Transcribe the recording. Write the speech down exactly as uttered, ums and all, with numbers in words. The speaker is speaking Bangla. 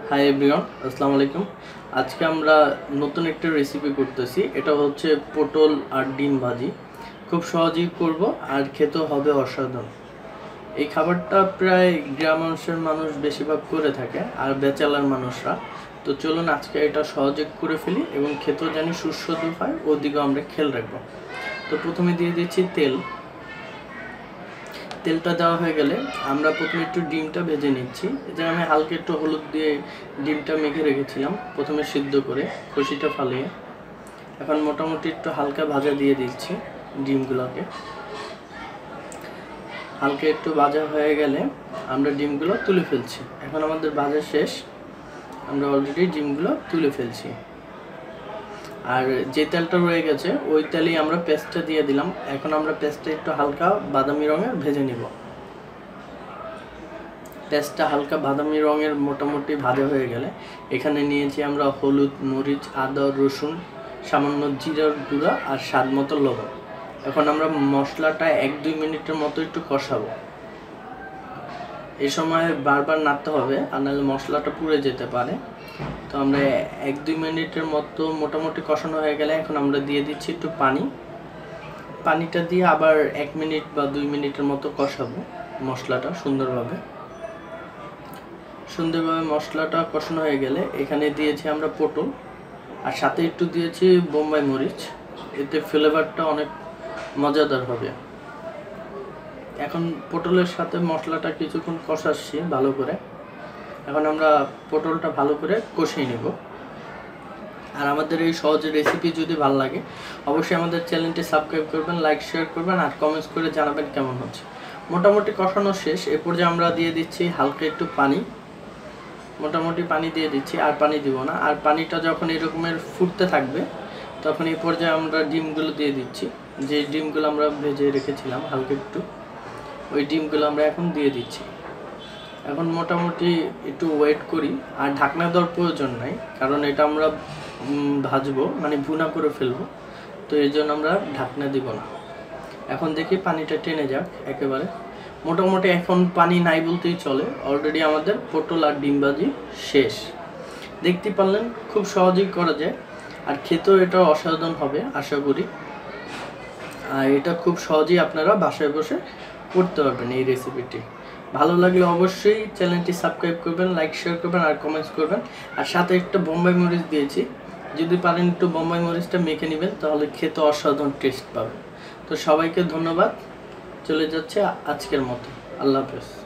হাই এভরিওয়ান, আসসালামু আলাইকুম। আজকে আমরা নতুন একটা রেসিপি করতেছি। এটা হচ্ছে পটল আর ডিম ভাজি। খুব সহজেই করব আর খেতেও হবে অসাধারণ। এই খাবারটা প্রায় গ্রাম অংশের মানুষ বেশিরভাগ করে থাকে, আর ব্যাচেলার মানুষরা। তো চলুন আজকে এটা সহজে করে ফেলি এবং খেতেও জানি সুস্বাদু হয়, ওদিকেও আমরা খেয়াল রাখবো। তো প্রথমে দিয়ে দিচ্ছি তেল। তেলটা দেওয়া হয়ে গেলে আমরা প্রথমে একটু ডিমটা ভেজে নিচ্ছি। যে আমি হালকা একটু হলুদ দিয়ে ডিমটা মেখে রেখেছিলাম প্রথমে সিদ্ধ করে খোসাটা ফালিয়ে। এখন মোটামুটি একটু হালকা ভাজা দিয়ে দিচ্ছি ডিমগুলোকে। হালকা একটু ভাজা হয়ে গেলে আমরা ডিমগুলো তুলে ফেলছি। এখন আমাদের ভাজা শেষ, আমরা অলরেডি ডিমগুলো তুলে ফেলছি। আর যে তেলটা রয়ে গেছে ওই তেলেই আমরা পেস্টটা দিয়ে দিলাম। এখন আমরা পেস্টটা একটু হালকা বাদামি রঙের ভেজে নিব। পেস্টটা হালকা বাদামি রঙের মোটামুটি ভাজা হয়ে গেলে এখানে নিয়েছি আমরা হলুদ, মরিচ, আদা, রসুন, সামান্য জিরার গুঁড়া আর স্বাদ মতো লবণ। এখন আমরা মশলাটা এক দুই মিনিটের মতো একটু কষাবো। এই সময় বারবার নাড়তে হবে, আর নাহলে মশলাটা পুড়ে যেতে পারে। তো আমরা এক দুই মিনিটের মতো মোটামুটি কষানো হয়ে গেলে এখন আমরা দিয়ে দিচ্ছি একটু পানি। পানিটা দিয়ে আবার এক মিনিট বা দুই মিনিটের মতো কষাবো মশলাটা সুন্দরভাবে। সুন্দরভাবে মশলাটা কষানো হয়ে গেলে এখানে দিয়েছি আমরা পটল, আর সাথে একটু দিয়েছি বোম্বাই মরিচ। এতে ফ্লেভারটা অনেক মজাদার হবে। এখন পটলের সাথে মশলাটা কিছুক্ষণ কষাচ্ছি ভালো করে। এখন আমরা পটলটা ভালো করে কষিয়ে নেব। আর আমাদের এই সহজ রেসিপি যদি ভালো লাগে অবশ্যই আমাদের চ্যানেলটি সাবস্ক্রাইব করবেন, লাইক শেয়ার করবেন আর কমেন্টস করে জানাবেন কেমন হচ্ছে। মোটামুটি কষানো শেষ। এরপর যে আমরা দিয়ে দিচ্ছি হালকা একটু পানি। মোটামুটি পানি দিয়ে দিচ্ছি, আর পানি দিব না। আর পানিটা যখন এরকমের ফুটতে থাকবে তখন এই পর্যায়ে আমরা ডিমগুলো দিয়ে দিচ্ছি। যে ডিমগুলো আমরা ভেজে রেখেছিলাম হালকা একটু, ওই ডিমগুলো আমরা এখন দিয়ে দিচ্ছি। এখন মোটামুটি একটু ওয়েট করি, আর ঢাকনা দেওয়ার প্রয়োজন নাই, কারণ এটা আমরা ভাজবো মানে ভুনা করে ফেলবো। তো এই জন্য আমরা ঢাকনা দিব না। এখন দেখি পানিটা টেনে যাক একেবারে। মোটামুটি এখন পানি নাই বলতেই চলে। অলরেডি আমাদের পটল আর ডিম ভাজি শেষ। দেখতে পারলেন খুব সহজেই করা যায়, আর খেতেও এটা অসাধারণ হবে আশা করি। আর এটা খুব সহজেই আপনারা বাসায় বসে করতে পারবেন এই রেসিপিটি। ভালো লাগলে অবশ্যই চ্যানেলটি সাবস্ক্রাইব করবেন, লাইক শেয়ার করবেন আর কমেন্টস করবেন। আর সাথে একটা বোম্বাই মরিচ দিয়েছি, যদি পারেন একটু বোম্বাই মরিচটা মেখে নেবেন, তাহলে খেতে অসাধারণ টেস্ট পাবেন। তো সবাইকে ধন্যবাদ। চলে যাচ্ছে আজকের মতো। আল্লাহ হাফেজ।